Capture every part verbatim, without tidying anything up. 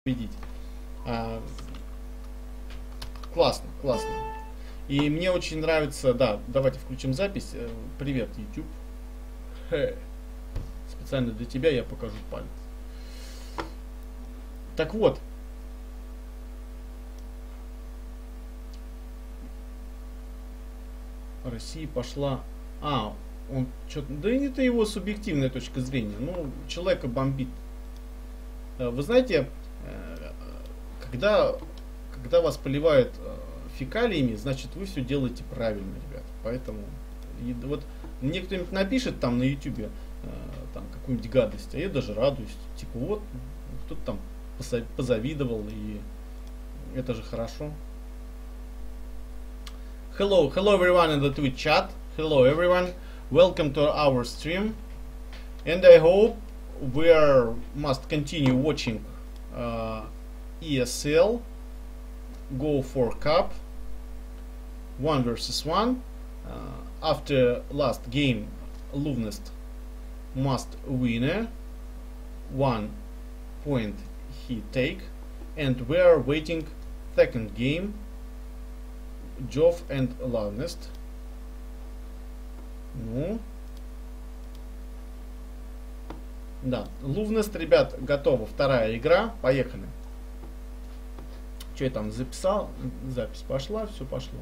победить. А, классно, классно. И мне очень нравится, да, давайте включим запись. Привет, YouTube. Хе. Специально для тебя я покажу палец. Так вот. Россия пошла... А, он что-то... Да и это его субъективная точка зрения. Ну, человека бомбит. Вы знаете, когда, когда вас поливают фекалиями, значит вы все делаете правильно, ребят. Поэтому и вот мне кто-нибудь напишет там на ютубе там какую-нибудь гадость, а я даже радуюсь. Типа вот, кто-то там позавидовал, и это же хорошо. Hello, hello everyone in the Twitch chat. Hello everyone. Welcome to our stream. And I hope we are must continue watching uh, E S L Go for Cup one versus one. Uh, after last game, Luvnest must win one point he take, and we are waiting second game, Jov and Luvnest. Ну. Да, Лувнест, ребят, готова. Вторая игра. Поехали. Что я там записал? Запись пошла, все пошло.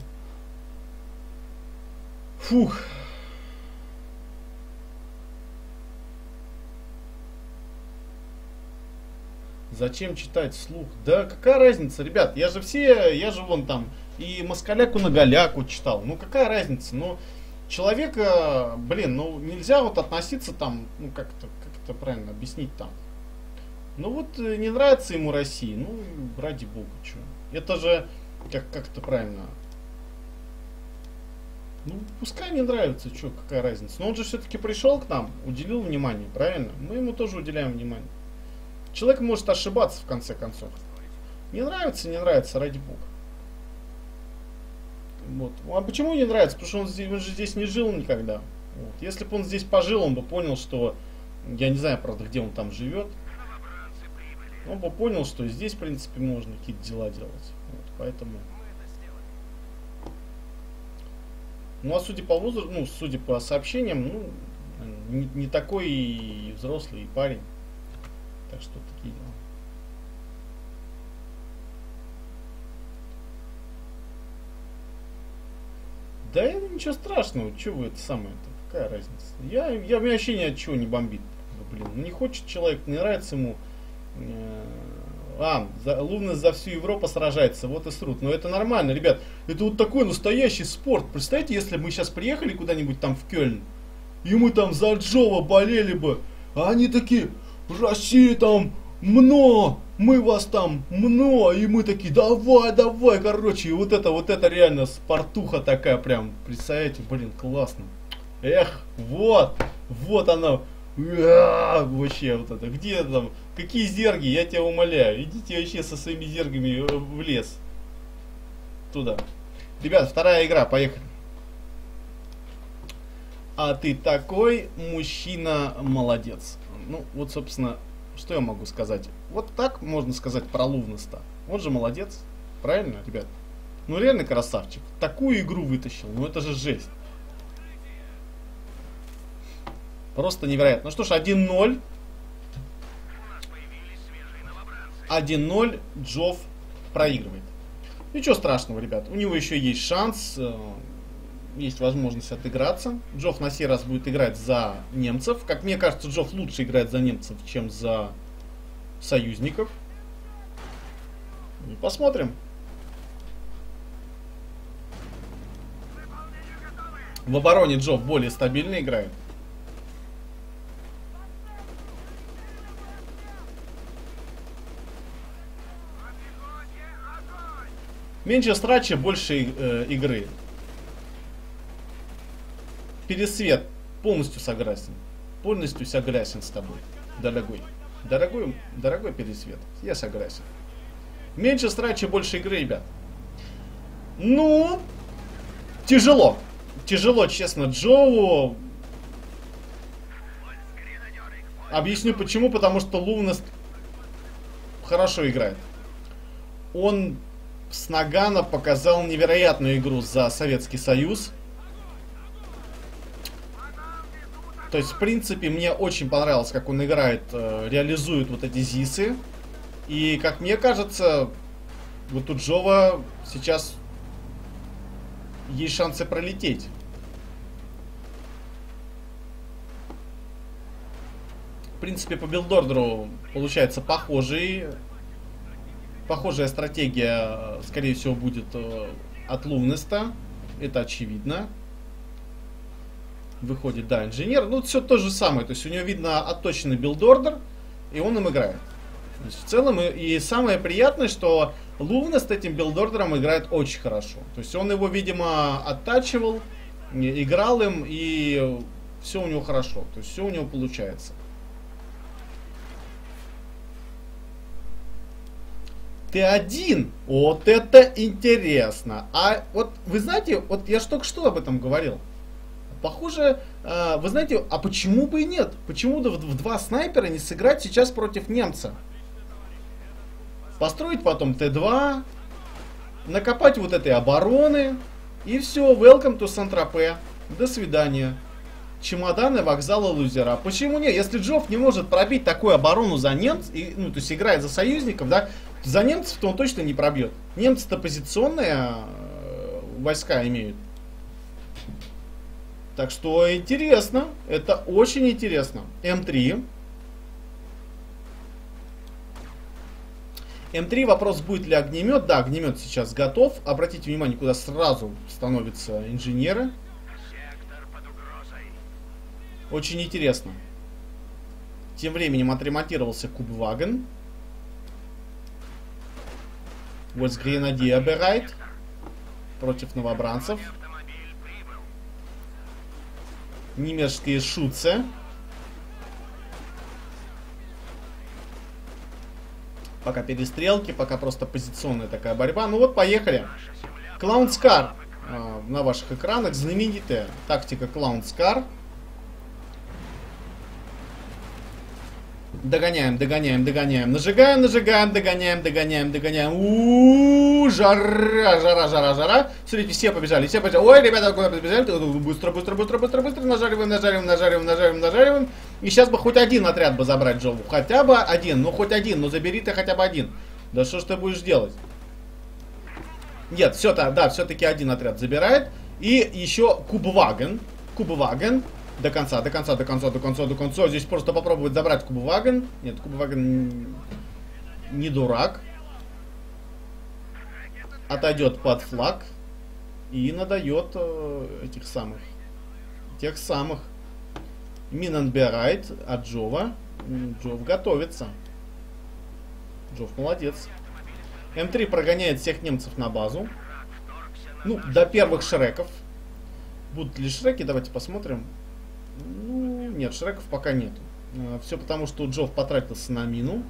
Фух. Зачем читать вслух? Да какая разница, ребят? Я же все, я же вон там и Москаляку на Голяку читал. Ну какая разница? Ну человека, блин, ну нельзя вот относиться там, ну как-то, как это правильно объяснить там. Ну вот не нравится ему Россия, ну ради бога, что. Это же, как, как это правильно. Ну пускай не нравится, что, какая разница. Но он же все-таки пришел к нам, уделил внимание, правильно? Мы ему тоже уделяем внимание. Человек может ошибаться в конце концов. Не нравится, не нравится, ради бога. Вот. А почему не нравится? Потому что он, здесь, он же здесь не жил никогда. Вот. Если бы он здесь пожил, он бы понял, что... Я не знаю, правда, где он там живет. Он бы понял, что здесь, в принципе, можно какие-то дела делать. Вот. Поэтому... Ну, а судя по возрасту, ну, судя по сообщениям, ну, не, не такой и взрослый парень. Так что такие дела. Да это ничего страшного, что вы это самое-то, какая разница? Я, я меня вообще ни от чего не бомбит. Блин, ну не хочет человек, не нравится ему. А, за, Лувнест за всю Европу сражается, вот и срут. Но это нормально, ребят. Это вот такой настоящий спорт. Представьте, если мы сейчас приехали куда-нибудь там в Кёльн, и мы там за Джова болели бы, а они такие, Россия там мно, мы вас там мно, и мы такие, давай, давай, короче, и вот это, вот это реально спортуха такая прям, представляете, блин, классно. Эх, вот, вот она, вообще вот это, где там, какие зерги, я тебя умоляю, идите вообще со своими зергами в лес, туда. Ребят, вторая игра, поехали. А ты такой мужчина, молодец. Ну, вот, собственно, что я могу сказать? Вот так можно сказать про Лувнеста. Он же молодец, правильно, ребят? Ну, реально красавчик. Такую игру вытащил, ну это же жесть. Просто невероятно. Ну что ж, один ноль. один ноль, Джов проигрывает. Ничего страшного, ребят. У него еще есть шанс, есть возможность отыграться. Джов на сей раз будет играть за немцев. Как мне кажется, Джов лучше играет за немцев, чем за союзников. Посмотрим. В обороне Джов более стабильно играет. Меньше страча, больше э, игры. Пересвет, полностью согласен. Полностью согласен с тобой, дорогой. Дорогой, дорогой Пересвет, я согласен. Меньше страча, больше игры, ребят. Ну, тяжело. Тяжело, честно, Джоу. Объясню почему. Потому что Лувнест хорошо играет. Он с Нагано показал невероятную игру за Советский Союз. То есть, в принципе, мне очень понравилось, как он играет, э, реализует вот эти зисы. И, как мне кажется, вот у Джова сейчас есть шансы пролететь. В принципе, по билдордеру получается похожий. Похожая стратегия, скорее всего, будет э, от Лувнеста. Это очевидно. Выходит, да, инженер. Ну, все то же самое. То есть у него видно отточенный билдордер, и он им играет. То есть, в целом, и, и самое приятное, что Лувнест этим билдордером играет очень хорошо. То есть он его, видимо, оттачивал, играл им, и все у него хорошо. То есть все у него получается. Т один. Вот это интересно. А вот вы знаете, вот я ж только что об этом говорил. Похоже, э, вы знаете, а почему бы и нет? Почему бы в два снайпера не сыграть сейчас против немца? Построить потом Т два, накопать вот этой обороны, и все, welcome to Сан-Тропе. До свидания. Чемоданы, вокзалы, лузера. Почему нет? Если Джов не может пробить такую оборону за немцев, и, ну, то есть играет за союзников, да, за немцев, то он точно не пробьет. Немцы-то позиционные э, войска имеют. Так что интересно. Это очень интересно. М три. М три, вопрос, будет ли огнемет. Да, огнемет сейчас готов. Обратите внимание, куда сразу становятся инженеры. Очень интересно. Тем временем отремонтировался Кубваген. Вот Гренадия берайт против новобранцев. Немецкие шутцы. Пока перестрелки, пока просто позиционная такая борьба. Ну вот, поехали. Клаунскар э, на ваших экранах. Знаменитая тактика Клаунскар. Догоняем, догоняем, догоняем. Нажигаем, нажигаем, догоняем, догоняем, догоняем. У-у-у, жара, жара, жара, жара. Смотрите, все побежали, все побежали. Ой, ребята, куда побежали? Быстро, быстро, быстро, быстро, быстро. Нажариваем, нажариваем, нажариваем, нажариваем, нажариваем. И сейчас бы хоть один отряд бы забрать Джову. Хотя бы один, ну хоть один, ну забери ты хотя бы один. Да что ж ты будешь делать? Нет, все-то, да, все-таки один отряд забирает. И еще Кубваген. Кубваген. До конца, до конца, до конца, до конца, до конца. Здесь просто попробовать забрать Кубваген. Нет, Кубваген не дурак. Отойдет под флаг. И надает э, этих самых. Тех самых. Миненберайт от Джова. Джов готовится. Джов молодец. М три прогоняет всех немцев на базу. Ну, до первых шреков. Будут ли шреки? Давайте посмотрим. Ну, нет, шреков пока нету. Все потому, что Джов потратился на мину.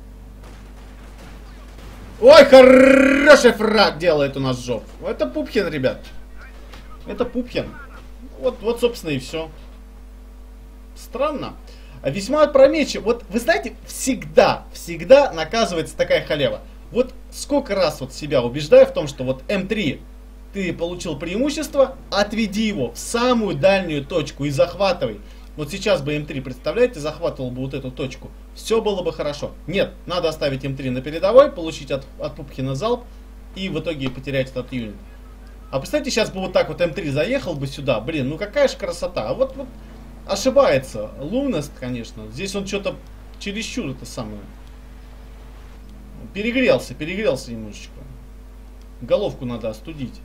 Ой, хороший фраг делает у нас Джов. Это Пупхин, ребят. Это Пупхин. Вот, вот, собственно, и все. Странно. Весьма опрометчиво. Вот, вы знаете, всегда, всегда наказывается такая халява. Вот сколько раз вот себя убеждаю в том, что вот М три... Ты получил преимущество, отведи его в самую дальнюю точку и захватывай. Вот сейчас бы М три, представляете, захватывал бы вот эту точку. Все было бы хорошо. Нет, надо оставить М три на передовой, получить от, от Пупхина залп и в итоге потерять этот юнит. А представьте, сейчас бы вот так вот М три заехал бы сюда. Блин, ну какая же красота. А вот, вот ошибается Лувнест, конечно. Здесь он что-то чересчур это самое. Перегрелся, перегрелся немножечко. Головку надо остудить.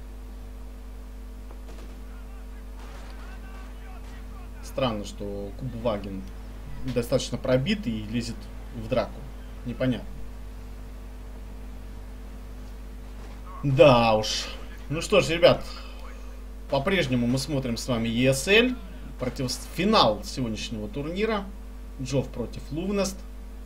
Странно, что Кубваген достаточно пробитый и лезет в драку. Непонятно. Да уж. Ну что ж, ребят, по-прежнему мы смотрим с вами и эс эль. Против... Финал сегодняшнего турнира. Джов против Лувнест.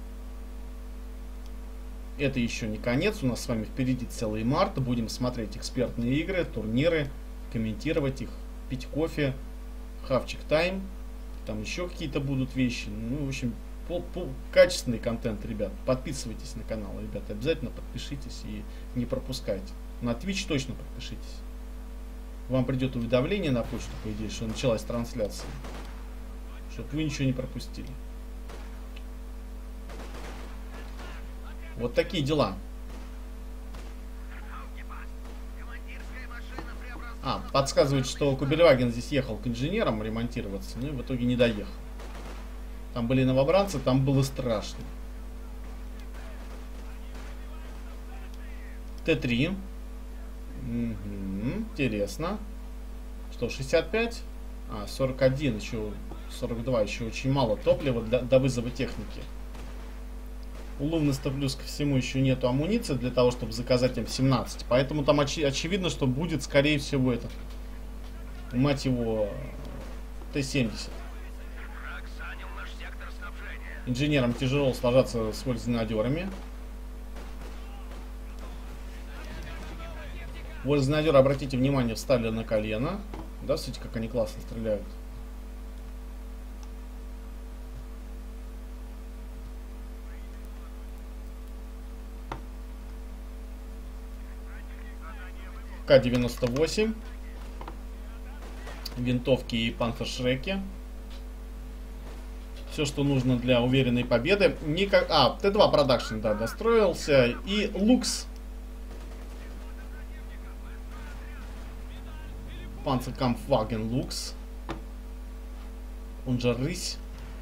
Это еще не конец. У нас с вами впереди целый март. Будем смотреть экспертные игры, турниры, комментировать их, пить кофе, хавчик тайм. Там еще какие-то будут вещи. Ну, в общем, По, по, качественный контент, ребят. Подписывайтесь на канал, ребят. Обязательно подпишитесь и не пропускайте. На Twitch точно подпишитесь. Вам придет уведомление на почту, по идее, что началась трансляция. Чтобы вы ничего не пропустили. Вот такие дела. А, подсказывает, что Кубельваген здесь ехал к инженерам ремонтироваться, но в итоге не доехал. Там были новобранцы, там было страшно. Т три. Угу, интересно. Что, шестьдесят пять? А, сорок один, еще сорок два, еще очень мало топлива для, до вызова техники. У Лувнеста плюс ко всему еще нету амуниции для того, чтобы заказать М семнадцать. Поэтому там очи очевидно, что будет, скорее всего, этот, мать его, Т семьдесят. Инженерам тяжело сложаться с вользнадерами. Вользнадеры, обратите внимание, встали на колено. Да, смотрите, как они классно стреляют. К девяносто восемь. Винтовки и панцершреки. Все, что нужно для уверенной победы. Никак... А, Т два Production, да, достроился. И Лукс. Panzerkampfwagen Лукс. Он же рысь.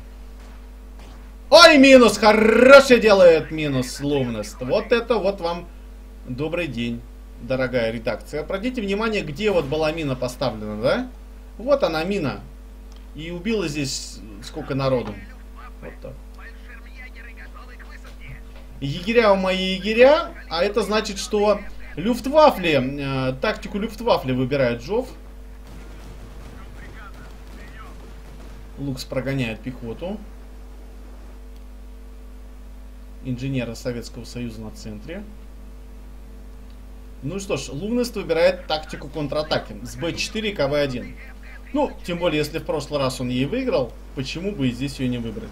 Ой, минус! Хороший делает минус Лувнест. Вот это вот вам добрый день, дорогая редакция. Обратите внимание, где вот была мина поставлена, да? Вот она, мина. И убила здесь сколько народу. Вот так. Егеря у мои егеря. А это значит, что Люфтвафли, э, тактику Люфтвафли выбирает Джов. Лукс прогоняет пехоту. Инженеры Советского Союза на центре. Ну что ж, Лувнест выбирает тактику контратаки с Б четыре К В один. Ну, тем более, если в прошлый раз он ей выиграл, почему бы и здесь ее не выбрать?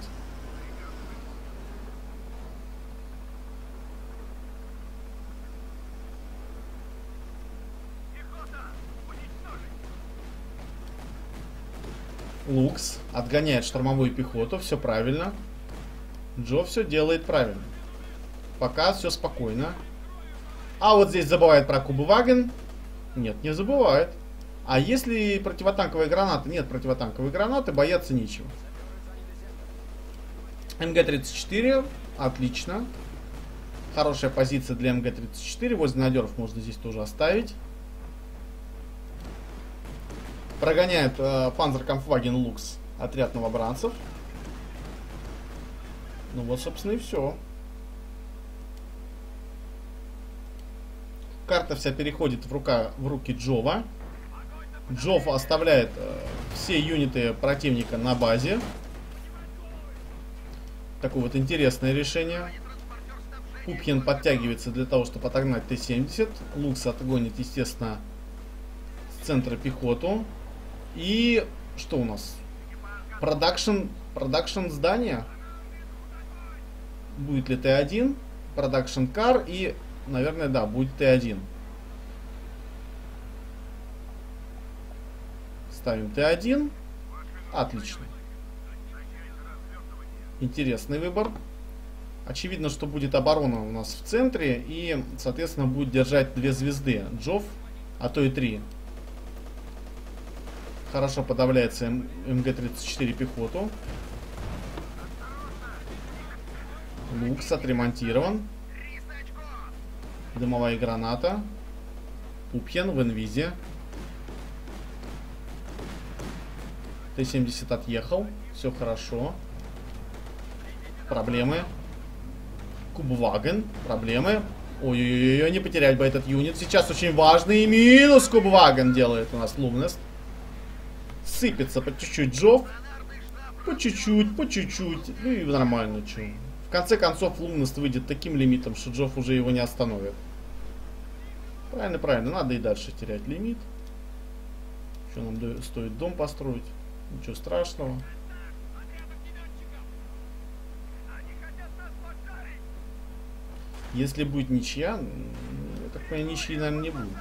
Лукс отгоняет штурмовую пехоту, все правильно. Джо все делает правильно. Пока все спокойно. А вот здесь забывает про Кубельваген. Нет, не забывает. А если противотанковые гранаты? Нет, противотанковые гранаты, бояться нечего. М Г тридцать четыре, отлично. Хорошая позиция для М Г тридцать четыре. Возле надеров можно здесь тоже оставить. Прогоняет э, Panzerkampfwagen Лукс отряд новобранцев. Ну вот, собственно, и все. Карта вся переходит в, рука, в руки Джова. Джов оставляет э, все юниты противника на базе. Такое вот интересное решение. Пупхен подтягивается для того, чтобы отогнать Т семьдесят. Лукс отгонит, естественно, с центра пехоту. И что у нас? Продакшн, продакшн здания. Будет ли Т один? Продакшн кар и, наверное, да, будет Т один. Ставим Т один. Отлично. Интересный выбор. Очевидно, что будет оборона у нас в центре. И, соответственно, будет держать две звезды. Джов, а то и три. Хорошо подавляется М Г тридцать четыре пехоту. Лукс отремонтирован. Дымовая граната. Пупхен в инвизе. Т семьдесят отъехал. Все хорошо. Проблемы. Кубельваген. Проблемы. Ой-ой-ой, не потерять бы этот юнит. Сейчас очень важный минус Кубельваген делает у нас Лувнест. Сыпется по чуть-чуть Джов. По чуть-чуть, по чуть-чуть. Ну и нормально, что. В конце концов, Лувнест выйдет таким лимитом, что Джов уже его не остановит. Правильно, правильно. Надо и дальше терять лимит. Что нам стоит дом построить? Ничего страшного. Если будет ничья, ну, я так понимаю, ничьи, наверное, не будет.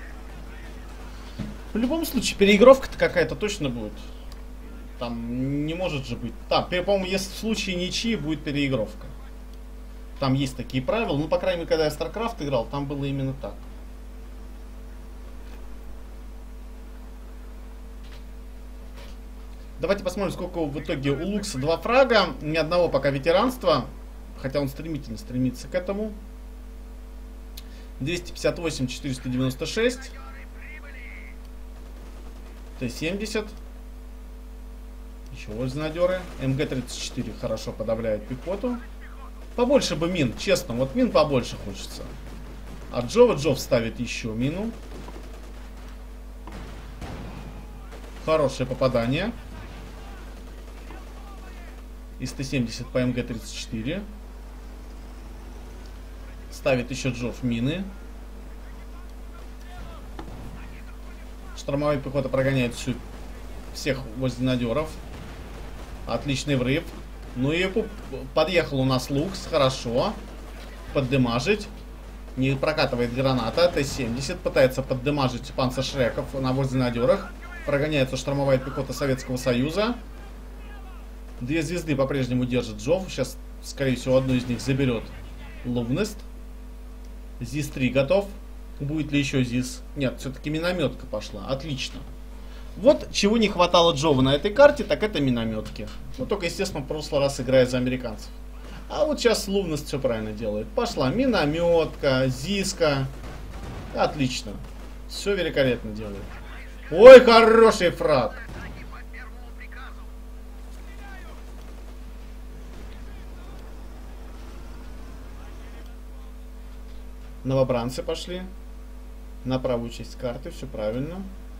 В любом случае, переигровка-то какая-то точно будет. Там не может же быть. Там, по-моему, если в случае ничьи, будет переигровка. Там есть такие правила. Ну, по крайней мере, когда я в StarCraft играл, там было именно так. Давайте посмотрим, сколько в итоге у Лукса два фрага. Ни одного пока ветеранства. Хотя он стремительно стремится к этому. двести пятьдесят восемь, четыреста девяносто шесть. Т семьдесят. Еще вознадеры. эм гэ тридцать четыре хорошо подавляет пехоту. Побольше бы мин, честно. Вот мин побольше хочется. А Джова Джов ставит еще мину. Хорошее попадание. Из Т семьдесят по эм гэ тридцать четыре. Ставит еще Джов мины. Штурмовая пехота прогоняет всю, всех возненадеров. Отличный врыв. Ну и подъехал у нас Лукс. Хорошо. Поддемажить. Не прокатывает граната. Т семьдесят пытается поддемажить панцершреков на возненадерах. Прогоняется штурмовая пехота Советского Союза. Две звезды по-прежнему держит Джов. Сейчас, скорее всего, одну из них заберет Лувнест. ЗИС три готов. Будет ли еще ЗИС? Нет, все-таки минометка пошла. Отлично. Вот чего не хватало Джова на этой карте, так это минометки. Ну, только, естественно, в прошлый раз играет за американцев. А вот сейчас Лувнест все правильно делает. Пошла минометка, ЗИСка. Отлично. Все великолепно делает. Ой, хороший фраг. Новобранцы пошли на правую часть карты, все правильно.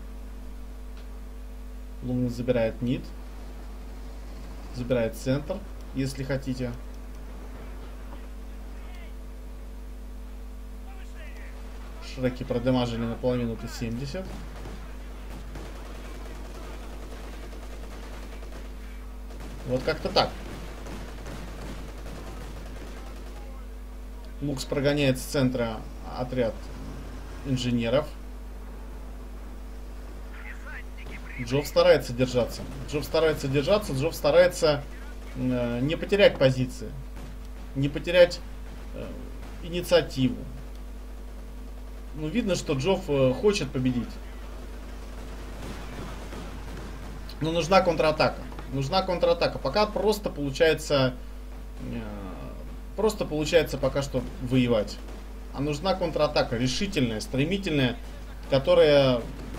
Лунный забирает нит. Забирает центр, если хотите. Шреки продемажили наполовину Т семьдесят. Вот как-то так. Лукс прогоняет с центра отряд инженеров. Джов старается держаться. Джов старается держаться. Джов старается э, не потерять позиции. Не потерять э, инициативу. Ну, видно, что Джов э, хочет победить. Но нужна контратака. Нужна контратака. Пока просто получается... Э, просто получается пока что воевать. А нужна контратака. Решительная, стремительная. Которая...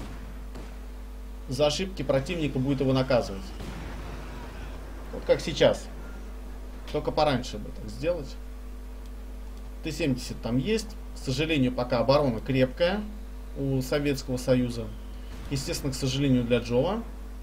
за ошибки противника будет его наказывать. Вот как сейчас. Только пораньше бы так сделать. Т семьдесят там есть. К сожалению, пока оборона крепкая у Советского Союза. Естественно, к сожалению, для Джова.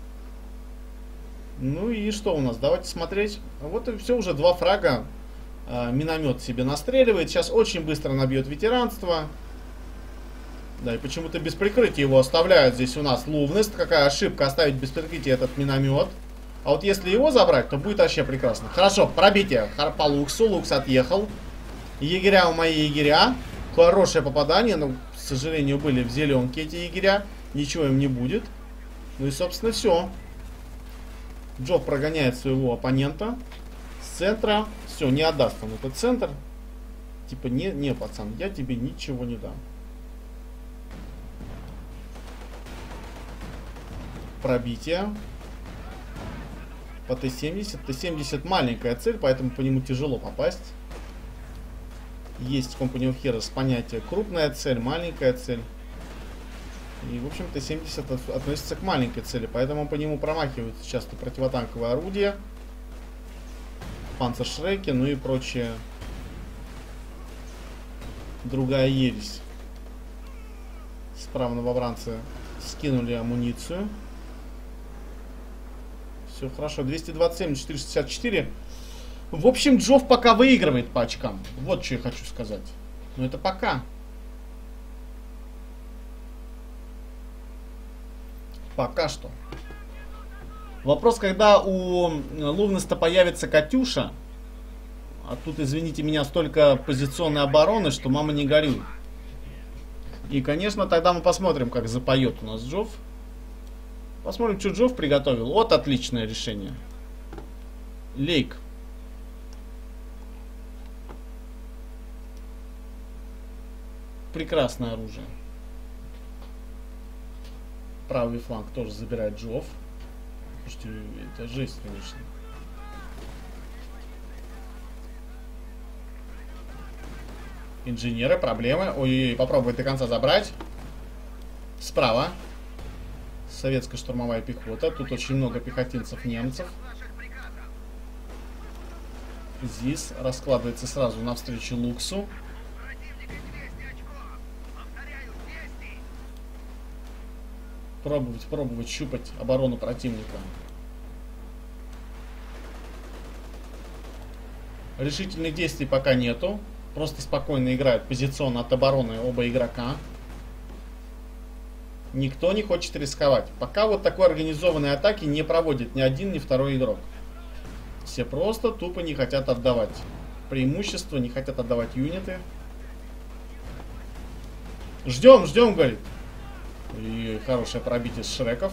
Ну и что у нас? Давайте смотреть. Вот и все, уже два фрага. А, миномет себе настреливает. Сейчас очень быстро набьет ветеранство. Да, и почему-то без прикрытия его оставляют здесь у нас Лувнест. Какая ошибка оставить без прикрытия этот миномет. А вот если его забрать, то будет вообще прекрасно. Хорошо, пробитие по Луксу. Лукс отъехал. Егеря у мои егеря. Хорошее попадание, но, к сожалению, были в зеленке эти егеря. Ничего им не будет. Ну и, собственно, все. Джов прогоняет своего оппонента с центра. Все, не отдаст он этот центр. Типа, не, не, пацан, я тебе ничего не дам. Пробитие по Т семьдесят. Т семьдесят маленькая цель, поэтому по нему тяжело попасть. Есть в Company of Heroes понятие крупная цель, маленькая цель. И, в общем, Т семьдесят относится к маленькой цели, поэтому по нему промахиваются часто противотанковые орудия, панцершреки, ну и прочее. Другая ересь. Справа новобранцы скинули амуницию. Все хорошо. двести двадцать семь, четыреста шестьдесят четыре. В общем, Джов пока выигрывает по очкам. Вот что я хочу сказать. Но это пока. Пока что. Вопрос, когда у Лувнеста появится Катюша. А тут, извините меня, столько позиционной обороны, что мама не горюй. И, конечно, тогда мы посмотрим, как запоет у нас Джофф. Посмотрим, что Джофф приготовил. Вот отличное решение. Лейк. Прекрасное оружие. Правый фланг тоже забирает Джофф. Слушайте, это жесть, конечно. Инженеры, проблемы. Ой-ой-ой, попробуй до конца забрать. Справа. Советская штурмовая пехота. Тут очень много пехотинцев немцев. Здесь раскладывается сразу навстречу Луксу. Пробовать, пробовать щупать оборону противника. Решительных действий пока нету. Просто спокойно играют позиционно от обороны оба игрока. Никто не хочет рисковать. Пока вот такой организованной атаки не проводит ни один, ни второй игрок. Все просто тупо не хотят отдавать преимущество, не хотят отдавать юниты. Ждем, ждем, говорит. И хорошее пробитие с Шреков.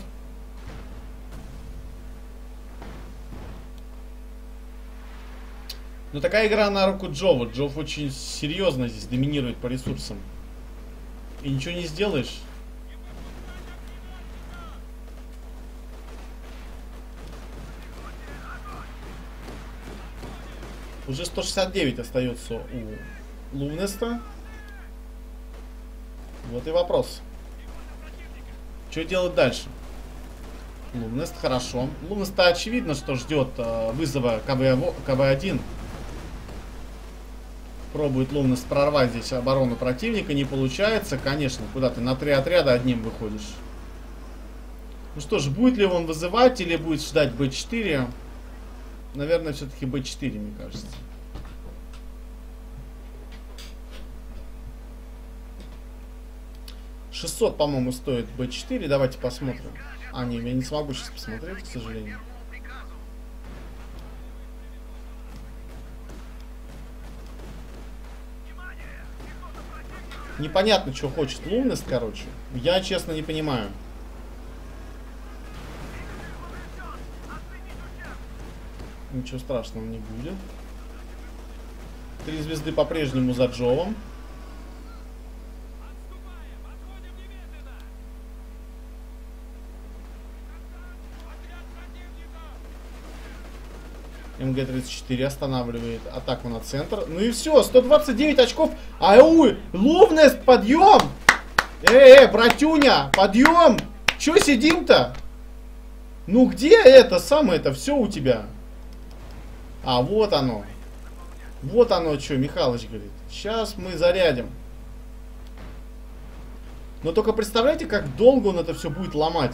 Но такая игра на руку Джова. Джов очень серьезно здесь доминирует по ресурсам. И ничего не сделаешь. Уже сто шестьдесят девять остается у Лувнеста. Вот и вопрос. Что делать дальше? Лувнест хорошо. Лувнеста очевидно, что ждет э, вызова КВ один. Пробует Лувнест прорвать здесь оборону противника. Не получается. Конечно, куда ты на три отряда одним выходишь. Ну что ж, будет ли он вызывать или будет ждать бэ четыре? Наверное, все-таки бэ четыре, мне кажется. шестьсот, по-моему, стоит бэ четыре. Давайте посмотрим. А, не, я не смогу сейчас посмотреть, к сожалению. Непонятно, что хочет Лувнест, короче. Я, честно, не понимаю. Ничего страшного не будет. Три звезды по-прежнему за Джовом. эм гэ тридцать четыре останавливает атаку на центр. Ну и все, сто двадцать девять очков. Ау, Лувнест, подъем! Э, э, братюня, подъем! Че сидим-то? Ну где это самое-то все у тебя? А, вот оно. Вот оно что, Михалыч говорит. Сейчас мы зарядим. Но только представляете, как долго он это все будет ломать.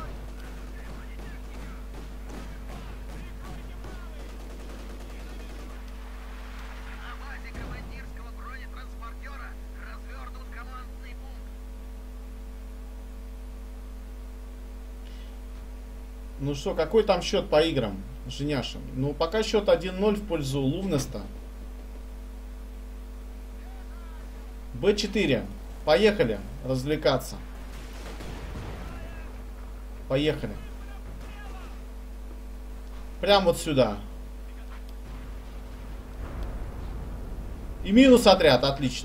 Ну что, какой там счет по играм, Женяша? Ну, пока счет один ноль в пользу Лувнеста. бэ четыре. Поехали развлекаться. Поехали. Прям вот сюда. И минус отряд, отлично.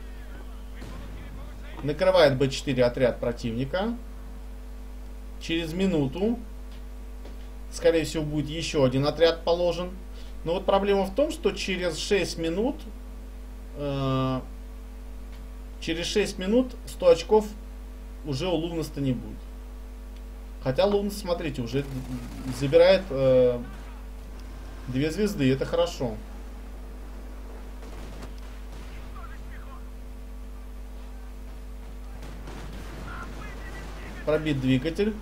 Накрывает бэ четыре отряд противника. Через минуту, скорее всего, будет еще один отряд положен. Но вот проблема в том, что через шесть минут... Э, через шесть минут сто очков уже у Лувнеста не будет. Хотя Лувнест, смотрите, уже забирает э, две звезды. Это хорошо. Пробит двигатель.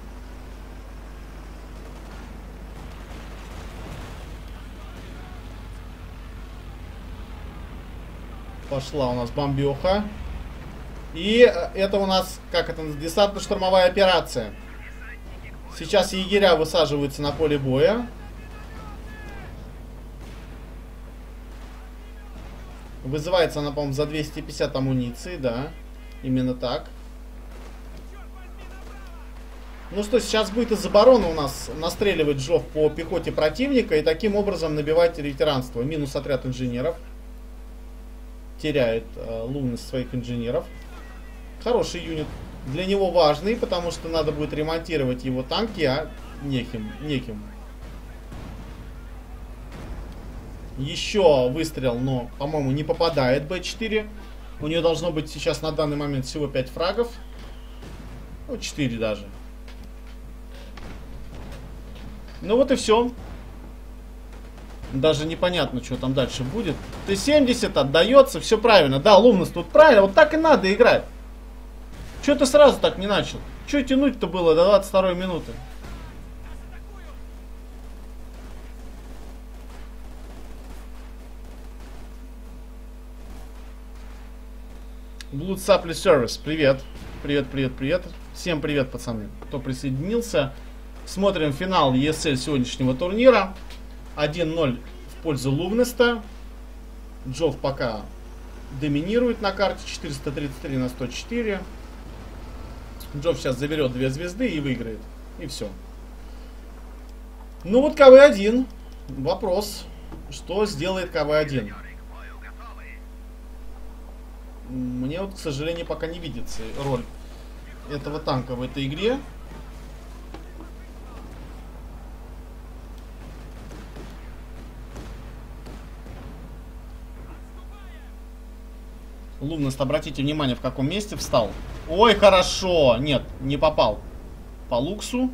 Пошла у нас бомбеха. И это у нас, как это, десантно-штурмовая операция. Сейчас егеря высаживаются на поле боя. Вызывается она, по-моему, за двести пятьдесят амуниции, да. Именно так. Ну что, сейчас будет из обороны у нас настреливать Джов по пехоте противника и таким образом набивать ветеранство. Минус отряд инженеров. Теряет э, Лунес своих инженеров. Хороший юнит. Для него важный, потому что надо будет ремонтировать его танки, а неким. неким. Еще выстрел, но, по-моему, не попадает бэ четыре. У нее должно быть сейчас на данный момент всего пять фрагов. Ну, четыре даже. Ну вот и все. Даже непонятно, что там дальше будет. Т семьдесят отдается, все правильно. Да, Лунес тут правильно, вот так и надо играть. Че ты сразу так не начал? Че тянуть-то было до двадцать второй минуты? Blood Supply Service, привет. Привет, привет, привет. Всем привет, пацаны, кто присоединился. Смотрим финал и эс эль сегодняшнего турнира. один ноль в пользу Лунеста. Джов пока доминирует на карте. четыреста тридцать три на сто четыре. Джов сейчас заберет две звезды и выиграет. И все. Ну вот ка вэ один. Вопрос. Что сделает ка вэ один? Мне вот, к сожалению, пока не видится роль этого танка в этой игре. Лунест, обратите внимание, в каком месте встал. Ой, хорошо. Нет, не попал по Луксу.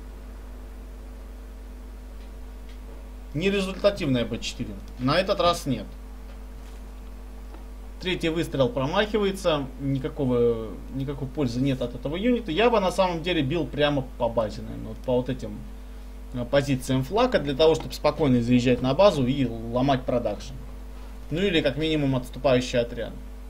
Нерезультативная бэ четыре. На этот раз нет. Третий выстрел промахивается. Никакого, никакой пользы нет от этого юнита. Я бы на самом деле бил прямо по базе, наверное. Вот по вот этим позициям флага. Для того, чтобы спокойно заезжать на базу и ломать продакшн. Ну или как минимум отступающий отряд.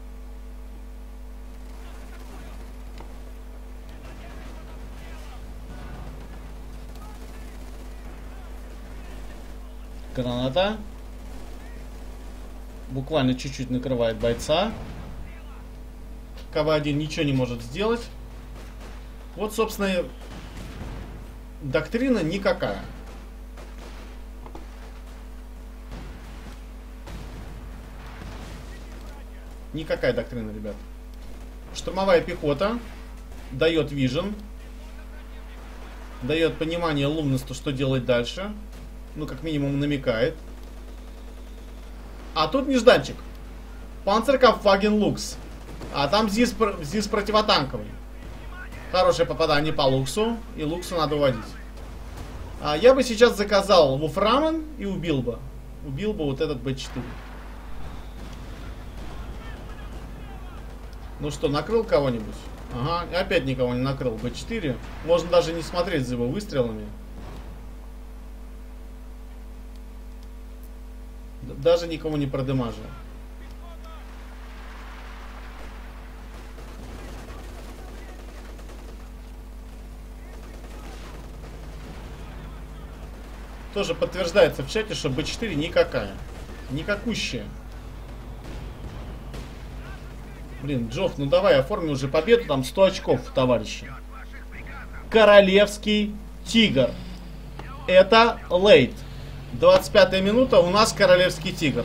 Граната. Буквально чуть-чуть накрывает бойца. ка вэ один ничего не может сделать. Вот, собственно, доктрина никакая. Никакая доктрина, ребят. Штурмовая пехота дает вижен. Дает понимание Лунесту, что делать дальше. Ну, как минимум, намекает. А тут нежданчик. Панцеркампфваген Лукс. А там ЗИС, ЗИС противотанковый. Хорошее попадание по Луксу. И Луксу надо уводить. А я бы сейчас заказал Вуфрамен и убил бы. Убил бы вот этот бэ четыре. Ну что, накрыл кого-нибудь? Ага, и опять никого не накрыл. бэ четыре. Можно даже не смотреть за его выстрелами. Даже никого не продемажил. Тоже подтверждается в чате, что бэ четыре никакая. Никакущая. Блин, Джов, ну давай оформи уже победу, там сто очков, товарищи. Королевский тигр. Это лейт. двадцать пятая минута, у нас королевский тигр.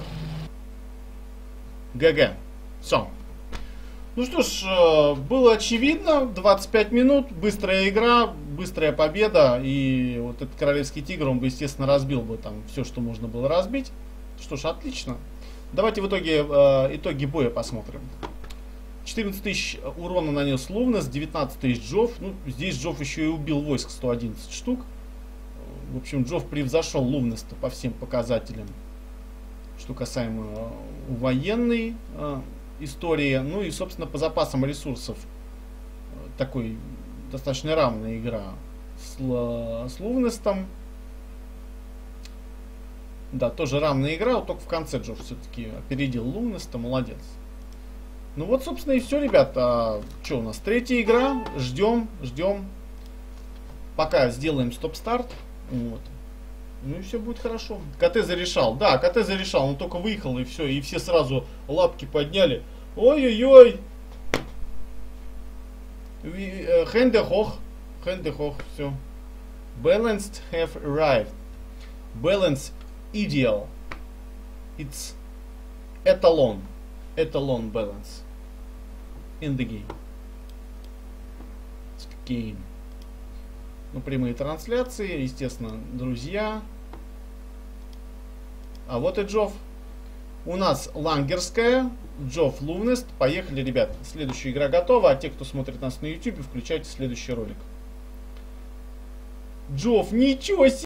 гэ-гэ. Все. Ну что ж, было очевидно. двадцать пять минут, быстрая игра, быстрая победа. И вот этот королевский тигр, он бы, естественно, разбил бы там все, что можно было разбить. Что ж, отлично. Давайте в итоге э, итоги боя посмотрим. четырнадцать тысяч урона нанес Лунес, девятнадцать тысяч Джов. Ну, здесь Джов еще и убил войск сто одиннадцать штук. В общем, Джов превзошел Лунеста по всем показателям, что касаемо э, военной э, истории. Ну и, собственно, по запасам ресурсов э, такой достаточно равная игра с, с Лунестом. Да, тоже равная игра, вот только в конце Джов все-таки опередил Лунеста, молодец. Ну вот, собственно, и все, ребята. Что у нас? Третья игра. Ждем, ждем. Пока сделаем стоп-старт. Вот. Ну и все будет хорошо. КТ зарешал. Да, КТ зарешал. Он только выехал и все. И все сразу лапки подняли. Ой-ой-ой. Хэнде хох. Хэнде хох. Все. Balanced have arrived. Balance ideal. It's ettalon. Ettalon balance. In the game. Game. Ну, прямые трансляции, естественно, друзья. А вот и Джофф. У нас Лангерская, Джофф Лувнест. Поехали, ребят. Следующая игра готова. А те, кто смотрит нас на YouTube, включайте следующий ролик. Джофф, ничего себе!